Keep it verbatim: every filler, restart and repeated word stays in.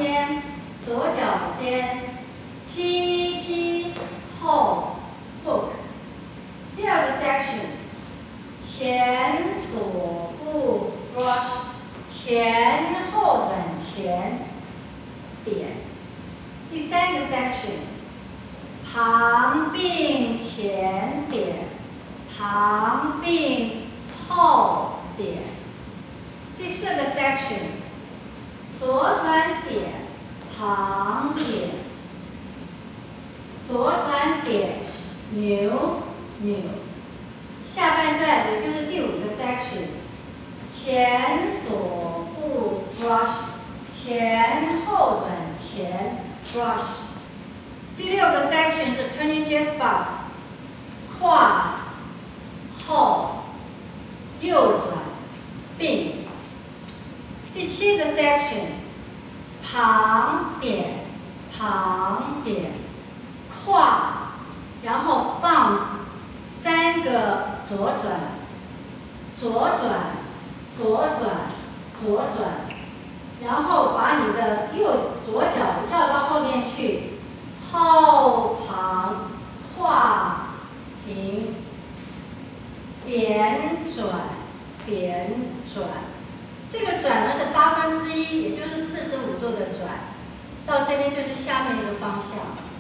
尖，左脚尖，踢踢后 hook。第二个 section， 前锁步 brush， 前后转前点。第三个 section， 旁并前点，旁并后点。第四个 section， 左转点，旁点，左转点，扭扭。下半段也就是第五个 section， 前锁步 brush， 前后转前 brush。第六个 section 是 turning jazz box， 跨后右转并。第七个 section， 旁点旁点跨，然后 bounce 三个左转，左转左转左转，然后把你的右左脚绕到后面去，后长跨停，点转点转。这个转呢是八分之一，也就是四十五度的转，到这边就是下面一个方向。